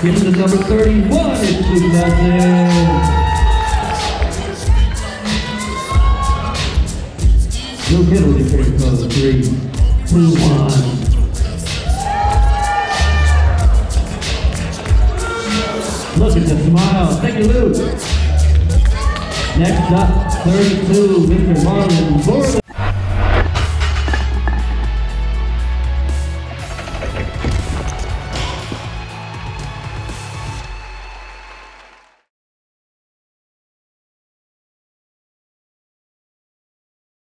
Give him the number 31, it's Luke Nelson. Luke Hill with your favorite color. 3, 2, 1. Look at the smile. Thank you, Luke. Next up, 32, Mr. Marlon Borland.